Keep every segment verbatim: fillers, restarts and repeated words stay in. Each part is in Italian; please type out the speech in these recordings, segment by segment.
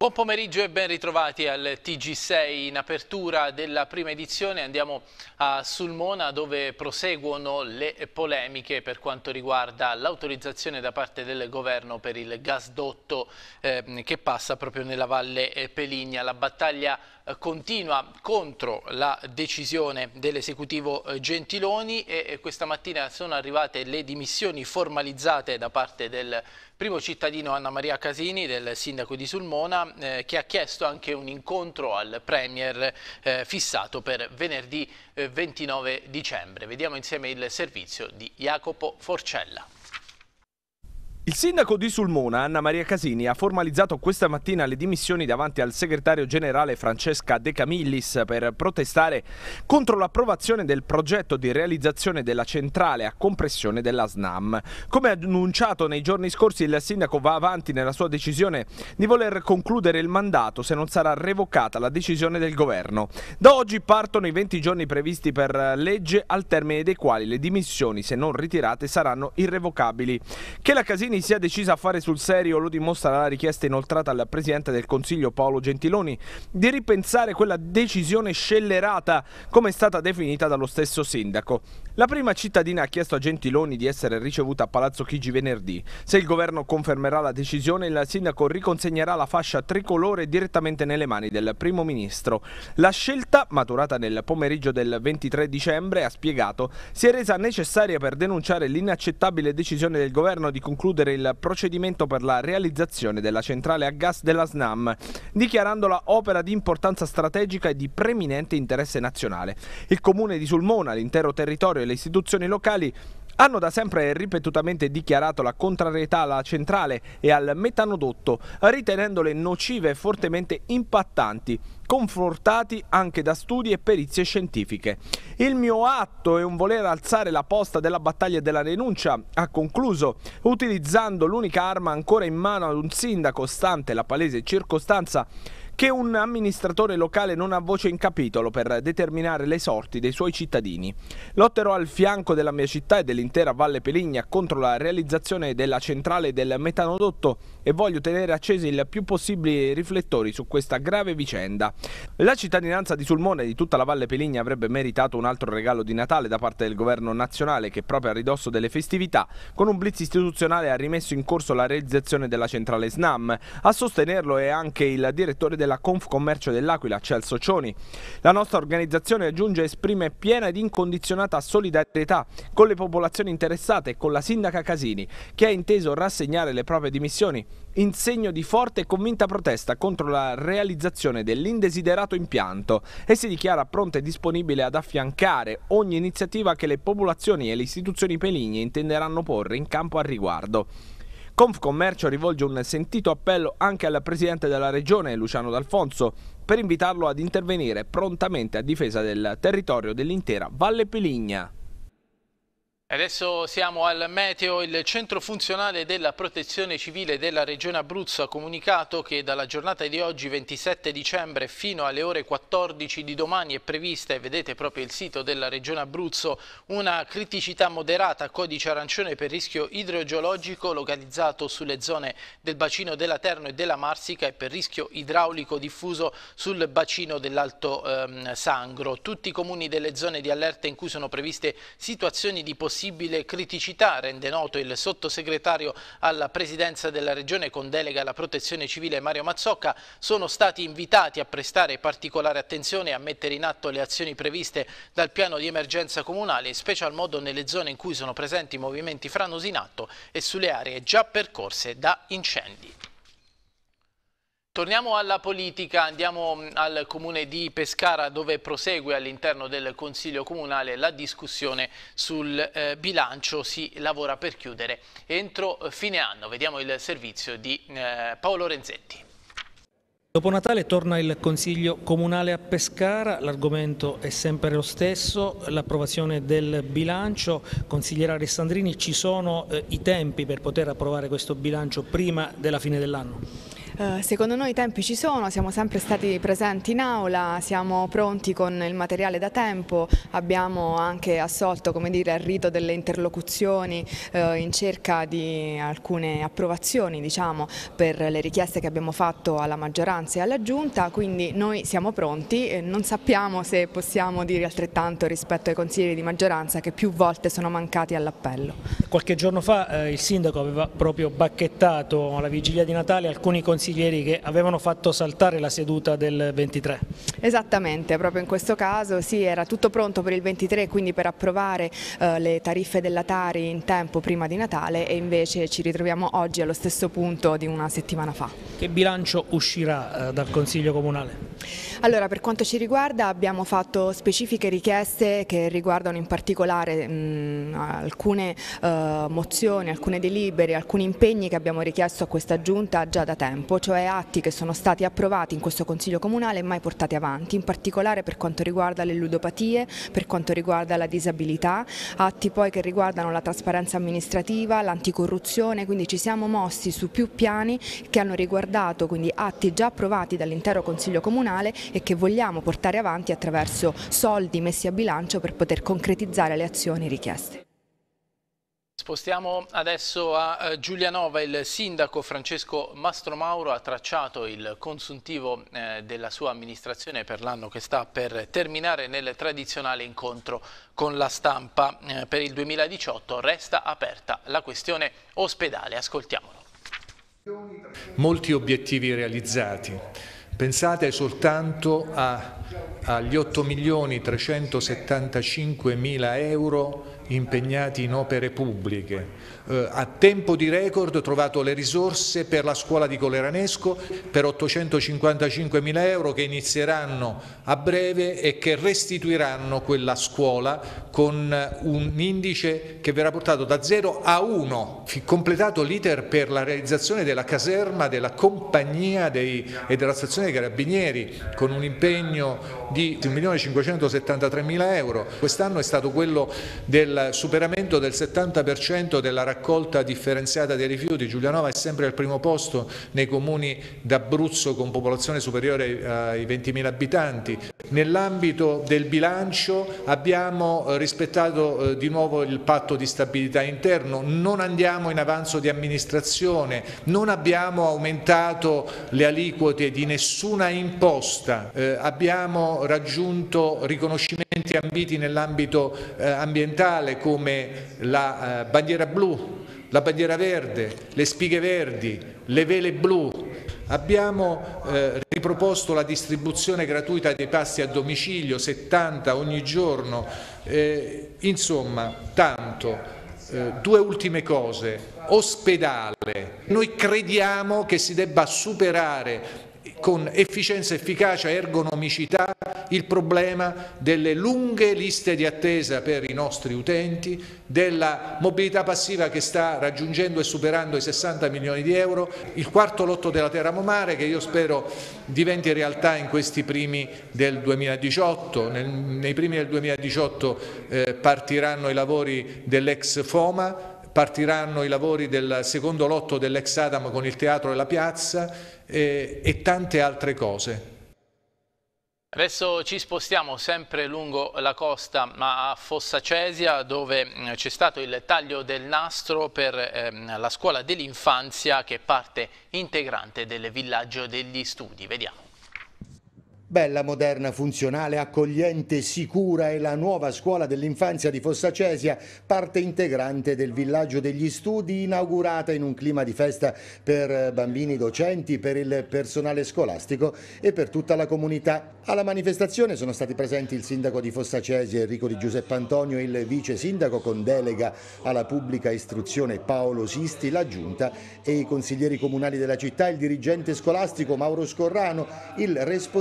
Buon pomeriggio e ben ritrovati al T G sei. In apertura della prima edizione andiamo a Sulmona, dove proseguono le polemiche per quanto riguarda l'autorizzazione da parte del governo per il gasdotto eh, che passa proprio nella Valle Peligna. La battaglia eh, continua contro la decisione dell'esecutivo eh, Gentiloni e eh, questa mattina sono arrivate le dimissioni formalizzate da parte del primo cittadino Anna Maria Casini, del sindaco di Sulmona, eh, che ha chiesto anche un incontro al Premier eh, fissato per venerdì eh, ventinove dicembre. Vediamo insieme il servizio di Jacopo Forcella. Il sindaco di Sulmona, Anna Maria Casini, ha formalizzato questa mattina le dimissioni davanti al segretario generale Francesca De Camillis per protestare contro l'approvazione del progetto di realizzazione della centrale a compressione della SNAM. Come annunciato nei giorni scorsi, il sindaco va avanti nella sua decisione di voler concludere il mandato se non sarà revocata la decisione del governo. Da oggi partono i venti giorni previsti per legge, al termine dei quali le dimissioni, se non ritirate, saranno irrevocabili. Che la Casini sia decisa a fare sul serio lo dimostra la richiesta inoltrata al Presidente del Consiglio Paolo Gentiloni di ripensare quella decisione scellerata, come è stata definita dallo stesso sindaco. La prima cittadina ha chiesto a Gentiloni di essere ricevuta a Palazzo Chigi venerdì. Se il governo confermerà la decisione, il sindaco riconsegnerà la fascia tricolore direttamente nelle mani del primo ministro. La scelta, maturata nel pomeriggio del ventitré dicembre, ha spiegato, si è resa necessaria per denunciare l'inaccettabile decisione del governo di concludere il procedimento per la realizzazione della centrale a gas della SNAM, dichiarandola opera di importanza strategica e di preminente interesse nazionale. Il comune di Sulmona, l'intero territorio e le istituzioni locali hanno da sempre ripetutamente dichiarato la contrarietà alla centrale e al metanodotto, ritenendole nocive e fortemente impattanti, confortati anche da studi e perizie scientifiche. Il mio atto è un voler alzare la posta della battaglia e della denuncia, ha concluso, utilizzando l'unica arma ancora in mano ad un sindaco, stante la palese circostanza che un amministratore locale non ha voce in capitolo per determinare le sorti dei suoi cittadini. Lotterò al fianco della mia città e dell'intera Valle Peligna contro la realizzazione della centrale del metanodotto e voglio tenere accesi il più possibile i riflettori su questa grave vicenda. La cittadinanza di Sulmona e di tutta la Valle Peligna avrebbe meritato un altro regalo di Natale da parte del governo nazionale, che proprio a ridosso delle festività, con un blitz istituzionale, ha rimesso in corso la realizzazione della centrale SNAM. A sostenerlo è anche il direttore della Confcommercio dell'Aquila, Celso Cioni. La nostra organizzazione, aggiunge, esprime piena ed incondizionata solidarietà con le popolazioni interessate e con la sindaca Casini, che ha inteso rassegnare le proprie dimissioni in segno di forte e convinta protesta contro la realizzazione dell'indesiderato impianto, e si dichiara pronta e disponibile ad affiancare ogni iniziativa che le popolazioni e le istituzioni peligne intenderanno porre in campo al riguardo. Confcommercio rivolge un sentito appello anche al Presidente della Regione, Luciano D'Alfonso, per invitarlo ad intervenire prontamente a difesa del territorio dell'intera Valle Peligna. Adesso siamo al meteo. Il centro funzionale della protezione civile della regione Abruzzo ha comunicato che dalla giornata di oggi, ventisette dicembre, fino alle ore quattordici di domani è prevista, e vedete proprio il sito della regione Abruzzo, una criticità moderata a codice arancione per rischio idrogeologico localizzato sulle zone del bacino della Terno e della Marsica e per rischio idraulico diffuso sul bacino dell'Alto ehm, Sangro. Tutti i comuni delle zone di allerta in cui sono previste situazioni di possibile possibile criticità, rende noto il sottosegretario alla presidenza della regione con delega alla protezione civile Mario Mazzocca, sono stati invitati a prestare particolare attenzione e a mettere in atto le azioni previste dal piano di emergenza comunale, in special modo nelle zone in cui sono presenti movimenti franosi in atto e sulle aree già percorse da incendi. Torniamo alla politica, andiamo al comune di Pescara, dove prosegue all'interno del Consiglio Comunale la discussione sul eh, bilancio. Si lavora per chiudere entro fine anno. Vediamo il servizio di eh, Paolo Renzetti. Dopo Natale torna il Consiglio Comunale a Pescara, l'argomento è sempre lo stesso, l'approvazione del bilancio. Consigliera Alessandrini, ci sono eh, i tempi per poter approvare questo bilancio prima della fine dell'anno? Uh, secondo noi i tempi ci sono, siamo sempre stati presenti in aula, siamo pronti con il materiale da tempo, abbiamo anche assolto, come dire, al rito delle interlocuzioni uh, in cerca di alcune approvazioni, diciamo, per le richieste che abbiamo fatto alla maggioranza e alla Giunta, quindi noi siamo pronti e non sappiamo se possiamo dire altrettanto rispetto ai consiglieri di maggioranza che più volte sono mancati all'appello. Qualche giorno fa eh, il sindaco aveva proprio bacchettato alla vigilia di Natale alcuni consiglieri che avevano fatto saltare la seduta del ventitré. Esattamente, proprio in questo caso sì, era tutto pronto per il ventitré, quindi per approvare eh, le tariffe della Tari in tempo prima di Natale, e invece ci ritroviamo oggi allo stesso punto di una settimana fa. Che bilancio uscirà eh, dal Consiglio Comunale? Allora, per quanto ci riguarda abbiamo fatto specifiche richieste che riguardano in particolare mh, alcune uh, mozioni, alcune delibere, alcuni impegni che abbiamo richiesto a questa Giunta già da tempo, cioè atti che sono stati approvati in questo Consiglio Comunale e mai portati avanti, in particolare per quanto riguarda le ludopatie, per quanto riguarda la disabilità, atti poi che riguardano la trasparenza amministrativa, l'anticorruzione, quindi ci siamo mossi su più piani che hanno riguardato quindi atti già approvati dall'intero Consiglio Comunale e che vogliamo portare avanti attraverso soldi messi a bilancio per poter concretizzare le azioni richieste. Spostiamo adesso a Giulianova. Il sindaco Francesco Mastromauro ha tracciato il consuntivo eh, della sua amministrazione per l'anno che sta per terminare nel tradizionale incontro con la stampa. Eh, per il duemiladiciotto resta aperta la questione ospedale. Ascoltiamolo. Molti obiettivi realizzati. Pensate soltanto a, agli otto milioni trecentosettantacinque mila euro impegnati in opere pubbliche. Eh, a tempo di record ho trovato le risorse per la scuola di Coleranesco per ottocentocinquantacinque mila euro che inizieranno a breve e che restituiranno quella scuola con un indice che verrà portato da zero a uno, completato l'iter per la realizzazione della caserma della compagnia dei, e della stazione dei Carabinieri con un impegno di un milione cinquecentosettantatré mila euro. Quest'anno è stato quello del superamento del settanta per cento della raccolta differenziata dei rifiuti. Giulianova è sempre al primo posto nei comuni d'Abruzzo con popolazione superiore ai ventimila abitanti. Nell'ambito del bilancio abbiamo rispettato eh, di nuovo il patto di stabilità interno, non andiamo in avanzo di amministrazione, non abbiamo aumentato le aliquote di nessuna imposta, eh, abbiamo raggiunto riconoscimenti ambiti nell'ambito eh, ambientale come la eh, bandiera blu, la bandiera verde, le spighe verdi, le vele blu. Abbiamo eh, riproposto la distribuzione gratuita dei pasti a domicilio, settanta ogni giorno, eh, insomma tanto. Eh, due ultime cose, ospedale, noi crediamo che si debba superare con efficienza, efficacia e ergonomicità il problema delle lunghe liste di attesa per i nostri utenti, della mobilità passiva che sta raggiungendo e superando i sessanta milioni di euro, il quarto lotto della Teramo Mare che io spero diventi realtà in questi primi del duemiladiciotto, Nel, nei primi del duemiladiciotto eh, partiranno i lavori dell'ex FOMA, partiranno i lavori del secondo lotto dell'ex Adam con il teatro e la piazza eh, e tante altre cose. Adesso ci spostiamo sempre lungo la costa, ma a Fossa Cesia, dove c'è stato il taglio del nastro per ehm, la scuola dell'infanzia che è parte integrante del villaggio degli studi. Vediamo. Bella, moderna, funzionale, accogliente, sicura è la nuova scuola dell'infanzia di Fossa Cesia, parte integrante del villaggio degli studi, inaugurata in un clima di festa per bambini, docenti, per il personale scolastico e per tutta la comunità. Alla manifestazione sono stati presenti il sindaco di Fossa Cesia Enrico Di Giuseppe Antonio, il vice sindaco con delega alla pubblica istruzione Paolo Sisti, la giunta e i consiglieri comunali della città, il dirigente scolastico Mauro Scorrano, il responsabile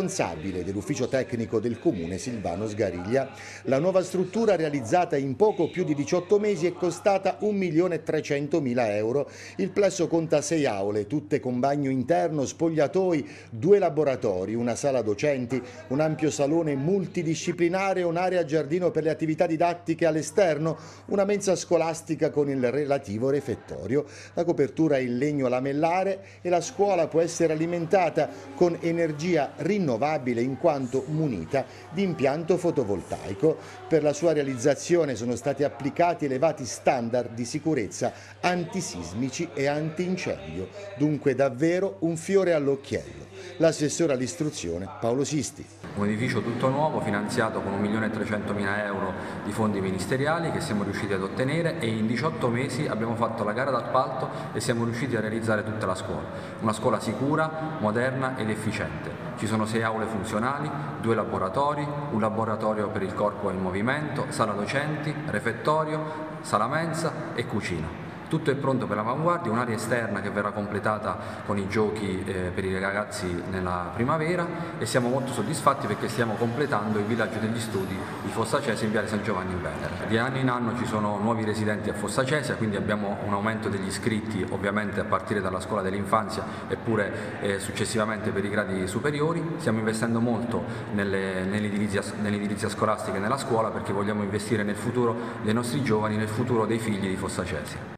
mobile dell'ufficio tecnico del comune Silvano Sgariglia. La nuova struttura, realizzata in poco più di diciotto mesi, è costata un milione trecentomila euro. Il plesso conta sei aule, tutte con bagno interno, spogliatoi, due laboratori, una sala docenti, un ampio salone multidisciplinare, un'area giardino per le attività didattiche all'esterno, una mensa scolastica con il relativo refettorio. La copertura è in legno lamellare e la scuola può essere alimentata con energia rinnovabile in quanto munita di impianto fotovoltaico. Per la sua realizzazione sono stati applicati elevati standard di sicurezza antisismici e antincendio. Dunque davvero un fiore all'occhiello. L'assessore all'istruzione Paolo Sisti. Un edificio tutto nuovo, finanziato con un milione trecentomila euro di fondi ministeriali che siamo riusciti ad ottenere, e in diciotto mesi abbiamo fatto la gara d'appalto e siamo riusciti a realizzare tutta la scuola. Una scuola sicura, moderna ed efficiente. Ci sono sei aule funzionali, due laboratori, un laboratorio per il corpo in movimento, sala docenti, refettorio, sala mensa e cucina. Tutto è pronto per l'avanguardia, un'area esterna che verrà completata con i giochi eh, per i ragazzi nella primavera, e siamo molto soddisfatti perché stiamo completando il villaggio degli studi di Fossa Cesia in Viale San Giovanni in Venere. Di anno in anno ci sono nuovi residenti a Fossa Cesia, quindi abbiamo un aumento degli iscritti ovviamente a partire dalla scuola dell'infanzia e pure eh, successivamente per i gradi superiori. Stiamo investendo molto nell'edilizia nell scolastica e nella scuola, perché vogliamo investire nel futuro dei nostri giovani, nel futuro dei figli di Fossa Cesia.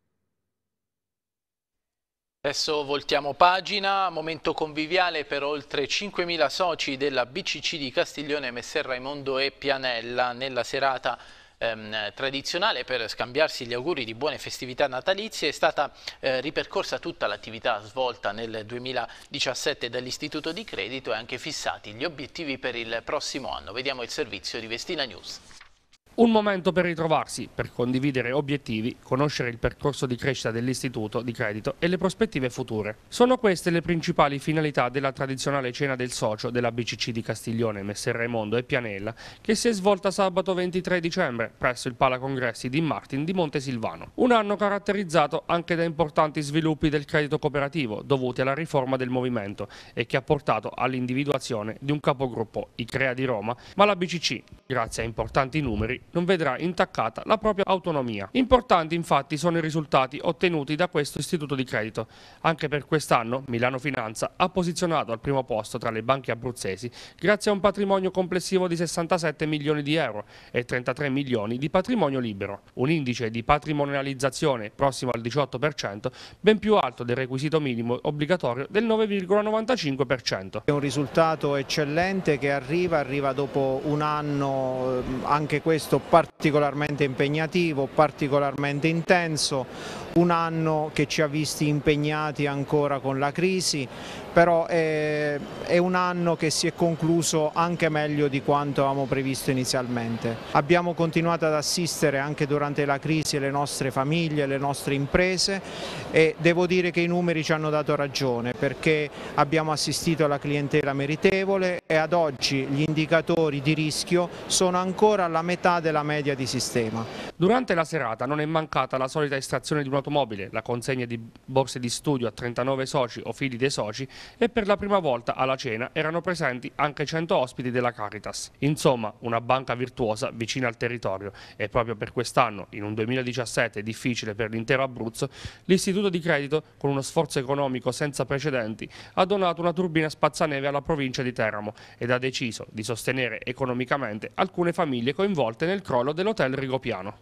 Adesso voltiamo pagina, momento conviviale per oltre cinquemila soci della B C C di Castiglione, Messer Raimondo e Pianella. Nella serata ehm, tradizionale per scambiarsi gli auguri di buone festività natalizie è stata eh, ripercorsa tutta l'attività svolta nel duemiladiciassette dall'Istituto di Credito e anche fissati gli obiettivi per il prossimo anno. Vediamo il servizio di Vestina News. Un momento per ritrovarsi, per condividere obiettivi, conoscere il percorso di crescita dell'Istituto di Credito e le prospettive future. Sono queste le principali finalità della tradizionale cena del socio della B C C di Castiglione, Messer Raimondo e Pianella, che si è svolta sabato ventitré dicembre presso il Pala Congressi di Martin di Montesilvano. Un anno caratterizzato anche da importanti sviluppi del credito cooperativo dovuti alla riforma del movimento e che ha portato all'individuazione di un capogruppo, I Crea di Roma, ma la B C C, grazie a importanti numeri, non vedrà intaccata la propria autonomia. Importanti infatti sono i risultati ottenuti da questo istituto di credito. Anche per quest'anno Milano Finanza ha posizionato al primo posto tra le banche abruzzesi grazie a un patrimonio complessivo di sessantasette milioni di euro e trentatré milioni di patrimonio libero. Un indice di patrimonializzazione prossimo al diciotto per cento, ben più alto del requisito minimo obbligatorio del nove virgola novantacinque per cento. È un risultato eccellente che arriva, arriva dopo un anno anche questo particolarmente impegnativo, particolarmente intenso, un anno che ci ha visti impegnati ancora con la crisi, però è, è un anno che si è concluso anche meglio di quanto avevamo previsto inizialmente. Abbiamo continuato ad assistere anche durante la crisi le nostre famiglie, le nostre imprese, e devo dire che i numeri ci hanno dato ragione, perché abbiamo assistito alla clientela meritevole e ad oggi gli indicatori di rischio sono ancora alla metà della media di sistema. Durante la serata non è mancata la solita estrazione di un'automobile, la consegna di borse di studio a trentanove soci o figli dei soci, e per la prima volta alla cena erano presenti anche cento ospiti della Caritas. Insomma, una banca virtuosa vicina al territorio, e proprio per quest'anno, in un duemiladiciassette difficile per l'intero Abruzzo, l'Istituto di Credito, con uno sforzo economico senza precedenti, ha donato una turbina spazzaneve alla provincia di Teramo ed ha deciso di sostenere economicamente alcune famiglie coinvolte nel crollo dell'hotel Rigopiano.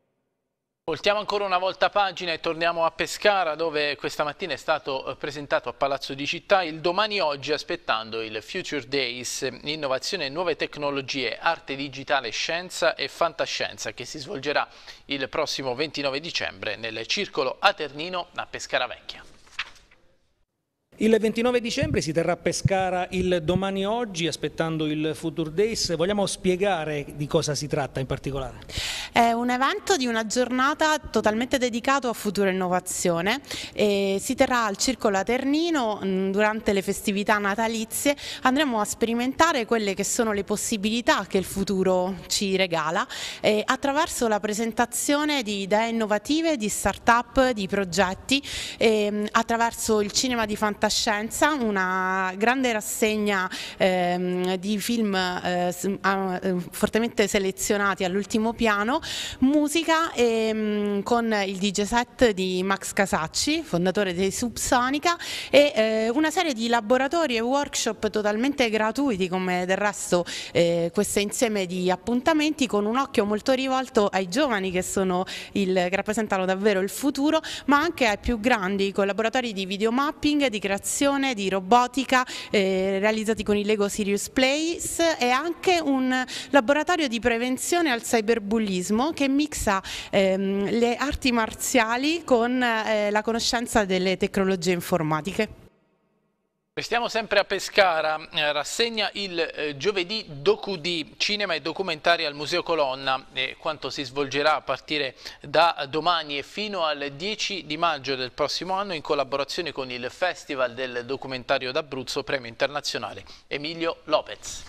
Voltiamo ancora una volta pagina e torniamo a Pescara, dove questa mattina è stato presentato a Palazzo di Città il Domani Oggi, aspettando il Future Days, innovazione e nuove tecnologie, arte digitale, scienza e fantascienza, che si svolgerà il prossimo ventinove dicembre nel Circolo Aternino a Pescara Vecchia. Il ventinove dicembre si terrà a Pescara il Domani Oggi, aspettando il Future Days. Vogliamo spiegare di cosa si tratta in particolare? È un evento di una giornata totalmente dedicato a futura innovazione e si terrà al Circolo Aternino. Durante le festività natalizie andremo a sperimentare quelle che sono le possibilità che il futuro ci regala eh, attraverso la presentazione di idee innovative, di start-up, di progetti, eh, attraverso il cinema di fantascienza fantascienza, una grande rassegna ehm, di film eh, fortemente selezionati all'ultimo piano, musica e, mh, con il D J set di Max Casacci, fondatore dei Subsonica, e eh, una serie di laboratori e workshop totalmente gratuiti, come del resto eh, questo insieme di appuntamenti, con un occhio molto rivolto ai giovani che sono il, che rappresentano davvero il futuro, ma anche ai più grandi, con laboratori di videomapping, di creazione, di robotica eh, realizzati con il Lego Serious Place, e anche un laboratorio di prevenzione al cyberbullismo che mixa ehm, le arti marziali con eh, la conoscenza delle tecnologie informatiche. Restiamo sempre a Pescara, eh, rassegna il eh, giovedì DocuD, cinema e documentari al Museo Colonna, e quanto si svolgerà a partire da domani e fino al dieci di maggio del prossimo anno in collaborazione con il Festival del Documentario d'Abruzzo, premio internazionale Emilio Lopez.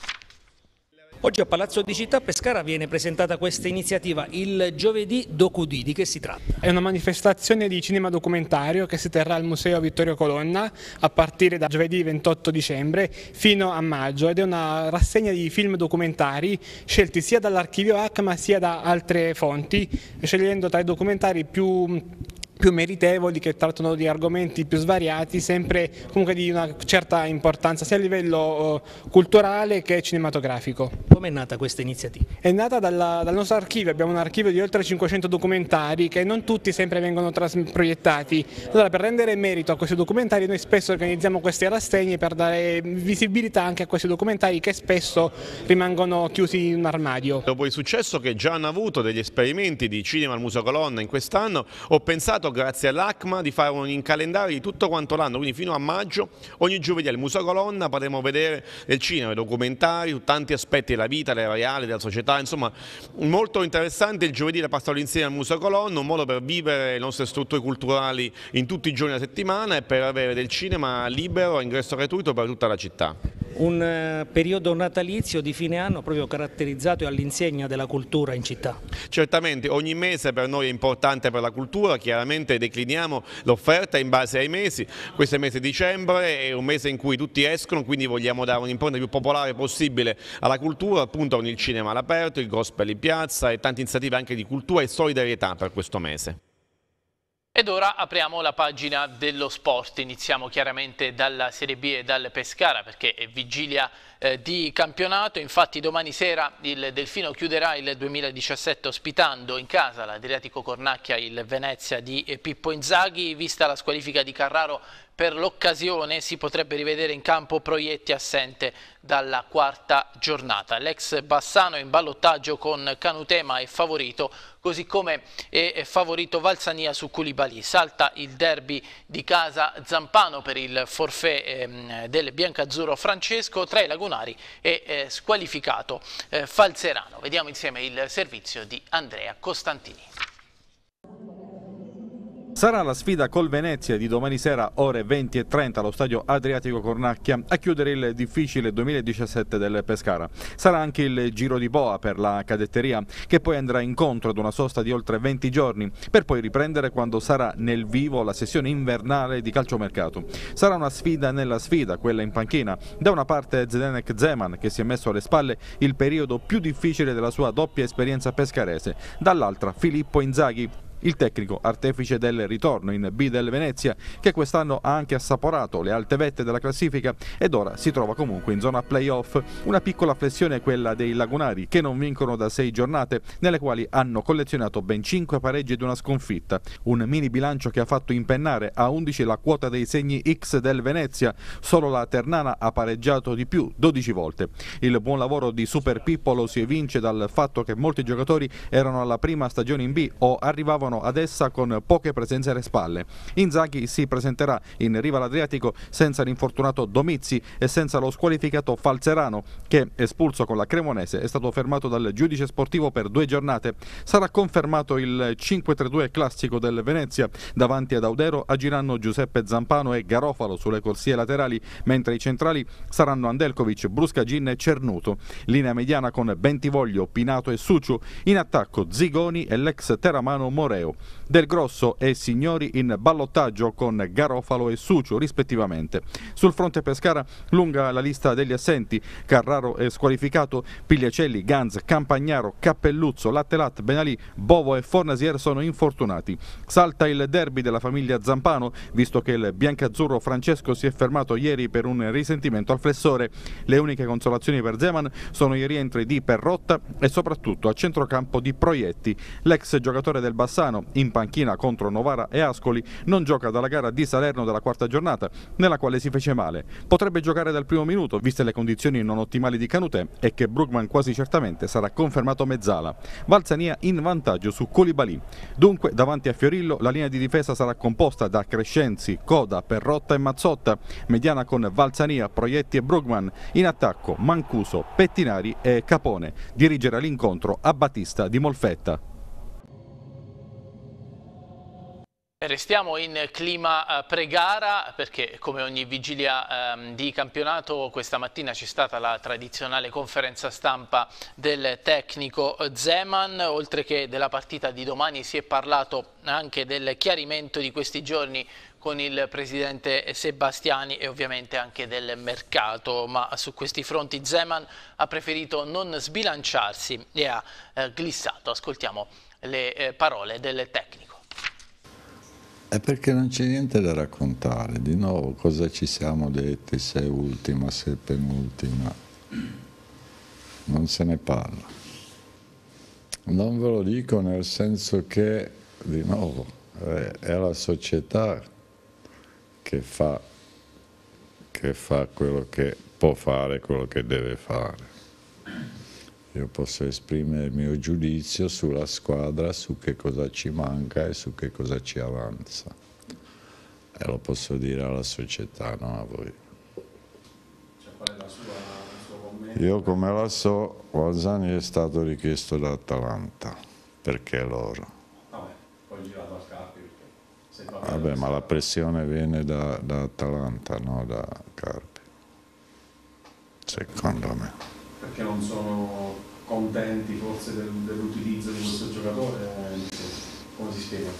Oggi a Palazzo di Città Pescara viene presentata questa iniziativa, il giovedì DocuD. Di che si tratta? È una manifestazione di cinema documentario che si terrà al Museo Vittorio Colonna a partire da giovedì ventotto dicembre fino a maggio, ed è una rassegna di film documentari scelti sia dall'archivio A C M A sia da altre fonti, scegliendo tra i documentari più più meritevoli, che trattano di argomenti più svariati, sempre comunque di una certa importanza sia a livello uh, culturale che cinematografico. Come è nata questa iniziativa? È nata dalla, dal nostro archivio, abbiamo un archivio di oltre cinquecento documentari che non tutti sempre vengono proiettati. Allora, per rendere merito a questi documentari noi spesso organizziamo queste rassegne per dare visibilità anche a questi documentari che spesso rimangono chiusi in un armadio. Dopo il successo che già hanno avuto degli esperimenti di cinema al Museo Colonna in quest'anno, ho pensato, grazie all'A C M A, di fare un calendario di tutto quanto l'anno, quindi fino a maggio ogni giovedì al Museo Colonna potremo vedere del cinema, documentari su tanti aspetti della vita, della reale, della società, insomma molto interessante. Il giovedì la passano insieme al Museo Colonna, un modo per vivere le nostre strutture culturali in tutti i giorni della settimana e per avere del cinema libero, ingresso gratuito per tutta la città. Un periodo natalizio di fine anno proprio caratterizzato all'insegna della cultura in città. Certamente ogni mese per noi è importante per la cultura, chiaramente decliniamo l'offerta in base ai mesi. Questo è il mese di dicembre, è un mese in cui tutti escono, quindi vogliamo dare un'impronta più popolare possibile alla cultura, appunto con il cinema all'aperto, il gospel in piazza e tante iniziative anche di cultura e solidarietà per questo mese. Ed ora apriamo la pagina dello sport, iniziamo chiaramente dalla Serie B e dal Pescara perché è vigilia eh, di campionato. Infatti domani sera il Delfino chiuderà il duemiladiciassette ospitando in casa l'Adriatico Cornacchia, il Venezia di Pippo Inzaghi. Vista la squalifica di Carraro per l'occasione si potrebbe rivedere in campo Proietti, assente dalla quarta giornata. L'ex Bassano in ballottaggio con Canutema è favorito, così come è favorito Valsania su Koulibaly. Salta il derby di casa Zampano per il forfait ehm, del biancazzurro Francesco. Tra i lagunari è eh, squalificato eh, Falzerano. Vediamo insieme il servizio di Andrea Costantini. Sarà la sfida col Venezia di domani sera ore venti e trenta allo stadio Adriatico Cornacchia a chiudere il difficile duemiladiciassette del Pescara. Sarà anche il giro di boa per la cadetteria, che poi andrà incontro ad una sosta di oltre venti giorni per poi riprendere quando sarà nel vivo la sessione invernale di calciomercato. Sarà una sfida nella sfida, quella in panchina. Da una parte Zdenek Zeman, che si è messo alle spalle il periodo più difficile della sua doppia esperienza pescarese, dall'altra Filippo Inzaghi, il tecnico artefice del ritorno in B del Venezia, che quest'anno ha anche assaporato le alte vette della classifica ed ora si trova comunque in zona playoff. Una piccola flessione è quella dei lagunari, che non vincono da sei giornate, nelle quali hanno collezionato ben cinque pareggi ed una sconfitta. Un mini bilancio che ha fatto impennare a undici la quota dei segni X del Venezia. Solo la Ternana ha pareggiato di più, dodici volte. Il buon lavoro di Super Pippo lo si evince dal fatto che molti giocatori erano alla prima stagione in B o arrivavano ad essa con poche presenze alle spalle. Inzaghi si presenterà in riva all'Adriatico senza l'infortunato Domizzi e senza lo squalificato Falzerano, che, espulso con la Cremonese, è stato fermato dal giudice sportivo per due giornate. Sarà confermato il cinque tre due classico del Venezia. Davanti ad Audero agiranno Giuseppe Zampano e Garofalo sulle corsie laterali, mentre i centrali saranno Andelkovic, Bruscagin e Cernuto. Linea mediana con Bentivoglio, Pinato e Suciu. In attacco Zigoni e l'ex Teramano Morelli. museo. Del Grosso e Signori in ballottaggio con Garofalo e Suciu rispettivamente. Sul fronte Pescara lunga la lista degli assenti: Carraro è squalificato, Pigliacelli, Ganz, Campagnaro, Cappelluzzo, Lattelat, Benalì, Bovo e Fornasier sono infortunati. Salta il derby della famiglia Zampano, visto che il biancazzurro Francesco si è fermato ieri per un risentimento al flessore. Le uniche consolazioni per Zeman sono i rientri di Perrotta e soprattutto a centrocampo di Proietti. L'ex giocatore del Bassano, in panchina contro Novara e Ascoli, non gioca dalla gara di Salerno della quarta giornata, nella quale si fece male. Potrebbe giocare dal primo minuto, viste le condizioni non ottimali di Canutè, e che Brugman quasi certamente sarà confermato mezzala. Valsania in vantaggio su Koulibaly. Dunque, davanti a Fiorillo, la linea di difesa sarà composta da Crescenzi, Coda, Perrotta e Mazzotta, mediana con Valsania, Proietti e Brugman, in attacco Mancuso, Pettinari e Capone. Dirigerà l'incontro a Battista di Molfetta. Restiamo in clima pre-gara perché come ogni vigilia ehm, di campionato questa mattina c'è stata la tradizionale conferenza stampa del tecnico Zeman. Oltre che della partita di domani si è parlato anche del chiarimento di questi giorni con il presidente Sebastiani e ovviamente anche del mercato, ma su questi fronti Zeman ha preferito non sbilanciarsi e ha eh, glissato. Ascoltiamo le eh, parole del tecnico. È perché non c'è niente da raccontare, di nuovo cosa ci siamo detti, se è ultima, se è penultima, non se ne parla. Non ve lo dico nel senso che, di nuovo, è la società che fa, che fa quello che può fare, quello che deve fare. Io posso esprimere il mio giudizio sulla squadra, su che cosa ci manca e su che cosa ci avanza. E lo posso dire alla società, non a voi. Cioè, qual è la sua, il suo commento? Io come la so, Walzani è stato richiesto da Atalanta. Perché loro? Vabbè, poi girato a Carpi. Se va Vabbè, ma la pressione viene da, da Atalanta, non da Carpi. Secondo me. Perché non sono contenti forse del, dell'utilizzo di questo giocatore? Come si spiega?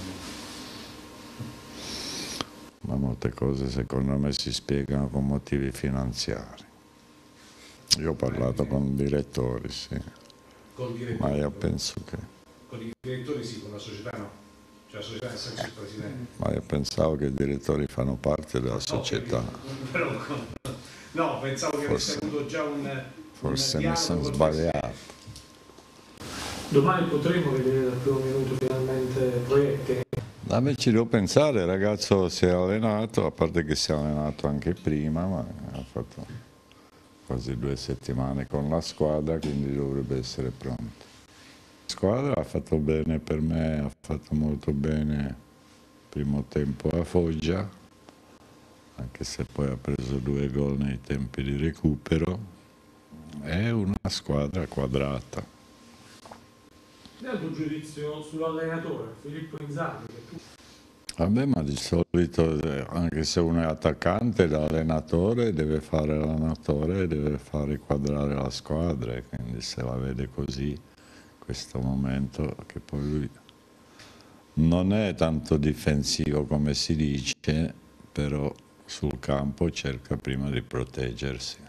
Ma molte cose secondo me si spiegano con motivi finanziari. Io ho parlato con direttori, sì. Con direttori? Ma io penso che... Con i direttori sì, con la società no. Cioè la società nel senso il presidente. Ma io pensavo che i direttori fanno parte della società. Però, no, pensavo che avesse avuto già un... Forse mi sono sbagliato. Domani potremo vedere dal primo minuto finalmente Proietti? A me ci devo pensare, il ragazzo si è allenato, a parte che si è allenato anche prima, ma ha fatto quasi due settimane con la squadra, quindi dovrebbe essere pronto. La squadra ha fatto bene per me, ha fatto molto bene il primo tempo a Foggia, anche se poi ha preso due gol nei tempi di recupero. È una squadra quadrata. E il tuo giudizio sull'allenatore, Filippo Inzaghi? Che tu... Vabbè, ma di solito, anche se uno è attaccante, da allenatore deve fare l'allenatore e deve fare quadrare la squadra, e quindi se la vede così, in questo momento, che poi lui non è tanto difensivo come si dice, però sul campo cerca prima di proteggersi.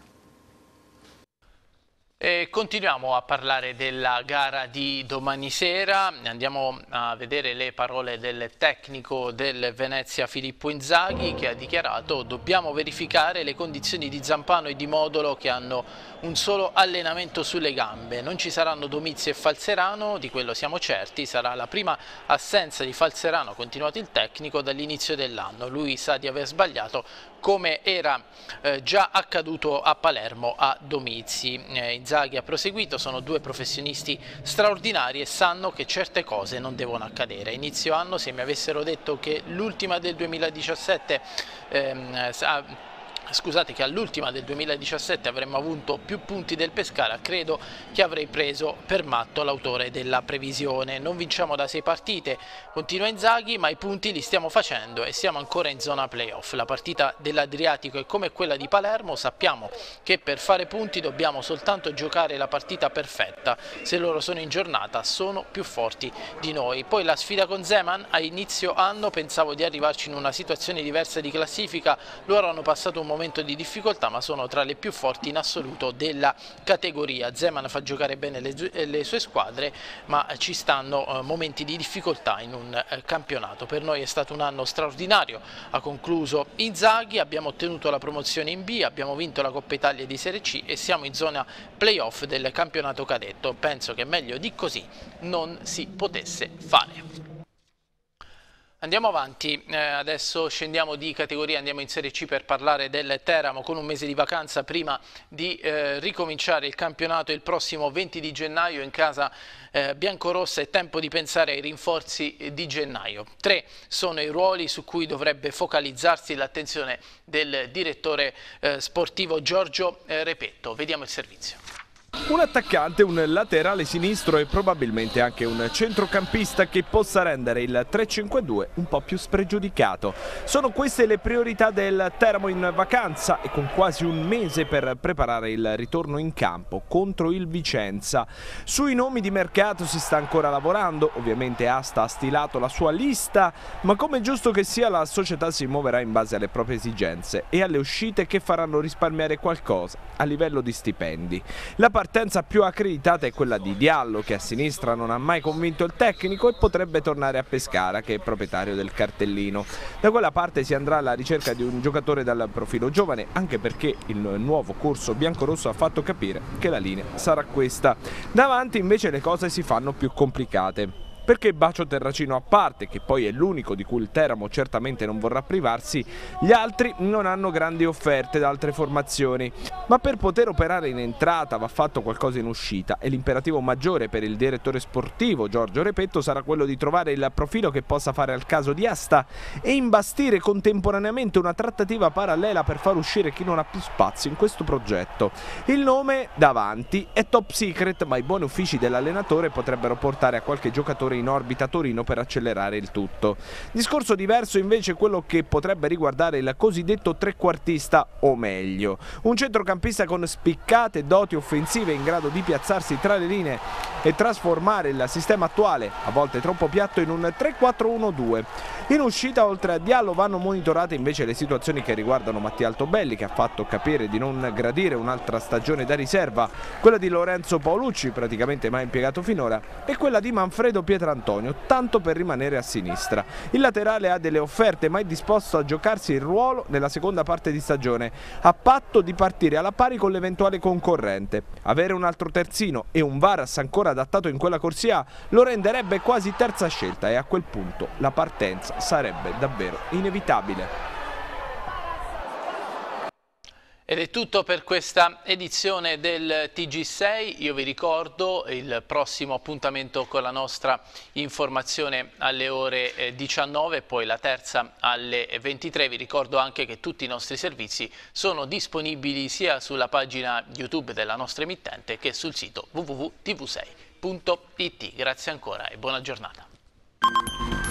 E continuiamo a parlare della gara di domani sera, andiamo a vedere le parole del tecnico del Venezia Filippo Inzaghi, che ha dichiarato: dobbiamo verificare le condizioni di Zampano e di Modolo, che hanno un solo allenamento sulle gambe, non ci saranno Domizio e Falzerano, di quello siamo certi, sarà la prima assenza di Falzerano, ha continuato il tecnico, dall'inizio dell'anno. Lui sa di aver sbagliato, come era eh, già accaduto a Palermo a Domizzi. Eh, Inzaghi ha proseguito: sono due professionisti straordinari e sanno che certe cose non devono accadere. Inizio anno, se mi avessero detto che l'ultima del duemiladiciassette ehm, Scusate, che all'ultima del duemiladiciassette avremmo avuto più punti del Pescara, credo che avrei preso per matto l'autore della previsione. Non vinciamo da sei partite, continua Inzaghi, ma i punti li stiamo facendo e siamo ancora in zona playoff. La partita dell'Adriatico è come quella di Palermo, sappiamo che per fare punti dobbiamo soltanto giocare la partita perfetta. Se loro sono in giornata sono più forti di noi. Poi la sfida con Zeman, a inizio anno pensavo di arrivarci in una situazione diversa di classifica, loro hanno passato un momento di difficoltà, ma sono tra le più forti in assoluto della categoria. Zeman fa giocare bene le, le sue squadre, ma ci stanno eh, momenti di difficoltà in un eh, campionato. Per noi è stato un anno straordinario, ha concluso Inzaghi, abbiamo ottenuto la promozione in B, abbiamo vinto la Coppa Italia di Serie C e siamo in zona playoff del campionato cadetto. Penso che meglio di così non si potesse fare. Andiamo avanti, eh, adesso scendiamo di categoria, andiamo in Serie C per parlare del Teramo con un mese di vacanza prima di eh, ricominciare il campionato il prossimo venti di gennaio in casa eh, biancorossa. È tempo di pensare ai rinforzi di gennaio. Tre sono i ruoli su cui dovrebbe focalizzarsi l'attenzione del direttore eh, sportivo Giorgio eh, Repetto. Vediamo il servizio. Un attaccante, un laterale sinistro e probabilmente anche un centrocampista che possa rendere il tre cinque due un po' più spregiudicato. Sono queste le priorità del Teramo in vacanza e con quasi un mese per preparare il ritorno in campo contro il Vicenza. Sui nomi di mercato si sta ancora lavorando, ovviamente Asta ha stilato la sua lista, ma come è giusto che sia la società si muoverà in base alle proprie esigenze e alle uscite che faranno risparmiare qualcosa a livello di stipendi. La partenza più accreditata è quella di Diallo, che a sinistra non ha mai convinto il tecnico e potrebbe tornare a Pescara, che è proprietario del cartellino. Da quella parte si andrà alla ricerca di un giocatore dal profilo giovane, anche perché il nuovo corso biancorosso ha fatto capire che la linea sarà questa. Davanti invece le cose si fanno più complicate, perché Bacio Terracino a parte, che poi è l'unico di cui il Teramo certamente non vorrà privarsi, gli altri non hanno grandi offerte da altre formazioni. Ma per poter operare in entrata va fatto qualcosa in uscita e l'imperativo maggiore per il direttore sportivo Giorgio Repetto sarà quello di trovare il profilo che possa fare al caso di Asta e imbastire contemporaneamente una trattativa parallela per far uscire chi non ha più spazio in questo progetto. Il nome davanti è top secret, ma i buoni uffici dell'allenatore potrebbero portare a qualche giocatore in orbita a Torino per accelerare il tutto. Discorso diverso invece quello che potrebbe riguardare il cosiddetto trequartista, o meglio, un centrocampista con spiccate doti offensive in grado di piazzarsi tra le linee e trasformare il sistema attuale, a volte troppo piatto, in un tre quattro uno due. In uscita, oltre a Diallo, vanno monitorate invece le situazioni che riguardano Mattia Altobelli, che ha fatto capire di non gradire un'altra stagione da riserva, quella di Lorenzo Paolucci, praticamente mai impiegato finora, e quella di Manfredo Pietrantonio, tanto per rimanere a sinistra. Il laterale ha delle offerte, ma è disposto a giocarsi il ruolo nella seconda parte di stagione, a patto di partire alla pari con l'eventuale concorrente. Avere un altro terzino e un Varas ancora adattato in quella corsia lo renderebbe quasi terza scelta e a quel punto la partenza sarebbe davvero inevitabile. Ed è tutto per questa edizione del T G sei, io vi ricordo il prossimo appuntamento con la nostra informazione alle ore diciannove e poi la terza alle ventitré. Vi ricordo anche che tutti i nostri servizi sono disponibili sia sulla pagina YouTube della nostra emittente che sul sito w w w punto t v sei punto i t. Grazie ancora e buona giornata.